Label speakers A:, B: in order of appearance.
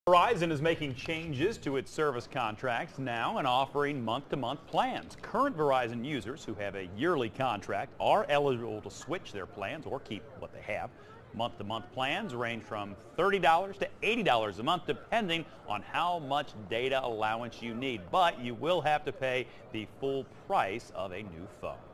A: Verizon is making changes to its service contracts now and offering month-to-month plans. Current Verizon users who have a yearly contract are eligible to switch their plans or keep what they have. Month-to-month plans range from $30 to $80 a month depending on how much data allowance you need, but you will have to pay the full price of a new phone.